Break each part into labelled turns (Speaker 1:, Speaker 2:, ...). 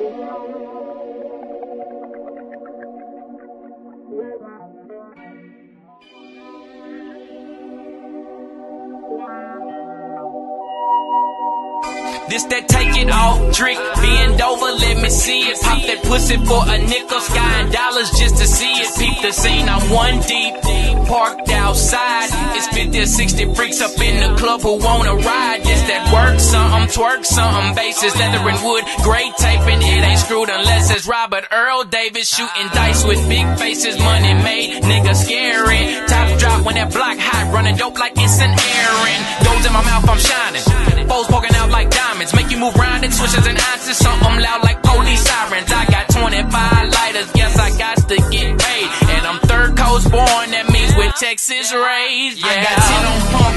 Speaker 1: This that take it all trick, bend over, let me see it. Pop that pussy for a nickel, sky and dollars just to see it. Peep the scene, I'm one deep, parked outside. It's 50 or 60 freaks up in the club who wanna ride. This that work something, twerk something, bases, leather and wood, gray taping. It ain't screwed unless it's Robert Earl Davis shooting dice with big faces, money made, nigga scary. Top drop when that block hot, running dope like it's an errand. Goes in my mouth, I'm shining. Foes poking out like diamonds, make you move round in switches and ounces. Something loud like police sirens. I got 25 lighters, guess I got to get paid. And I'm third coast born, that means with Texas raised. Yeah. I got 10 on pump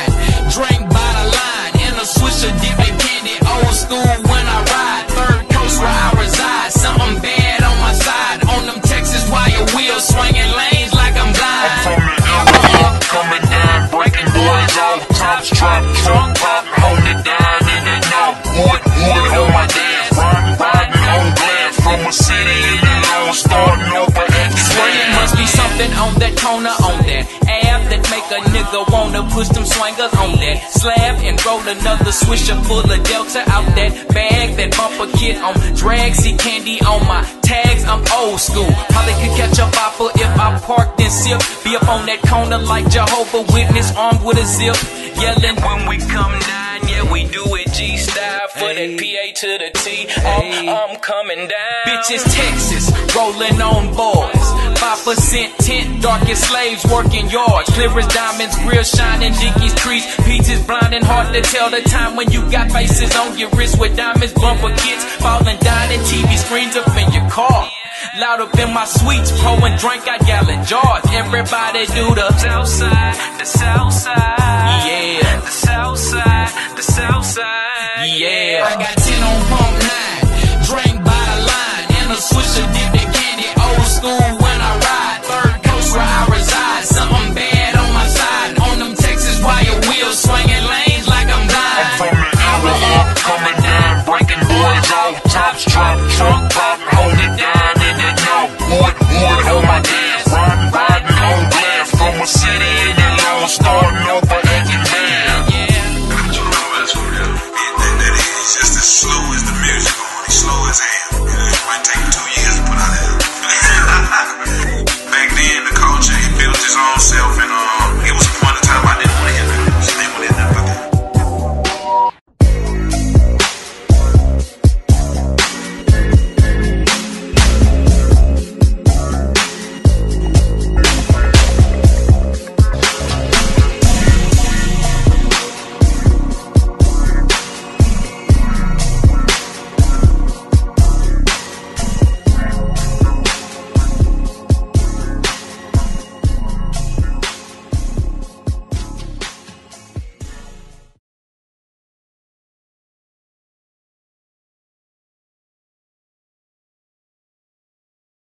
Speaker 1: 9, drink by the line, in a swisher dipping candy, old school when I ride. Third coast where I reside, something bad on my side. On them Texas wire wheels, swinging lanes like I'm blind.
Speaker 2: I'm from the area, coming down, breaking boys off, tops drop, trunk pop, hold it down in the north. Wood on my dance, riding on glass from a city in the low, starting over at the
Speaker 1: Swear it must be something on that corner, on that ab that make a nigga wanna push them swingers on that slab and roll another swisher full of Delta out that bag, that bumper kit on drag, see candy on my tags. I'm old school, probably could catch a bopper if I parked and sip. Be up on that corner like Jehovah Witness, armed with a zip, yelling when we come down. Yeah, we do it G-style for that PA to the T. I'm coming down. Bitches Texas, rolling on boys. 5% tint, darkest slaves working yards. Clear as diamonds, grill shining, Dickies crease. Peaches blinding, hard to tell the time when you got faces on your wrist with diamonds, bumper kits, falling down and TV screens up in your car. Loud up in my suites, pro and drink, I gallon jars. Everybody do the south side, the south side. Yeah, the south side, the south side. Yeah, I got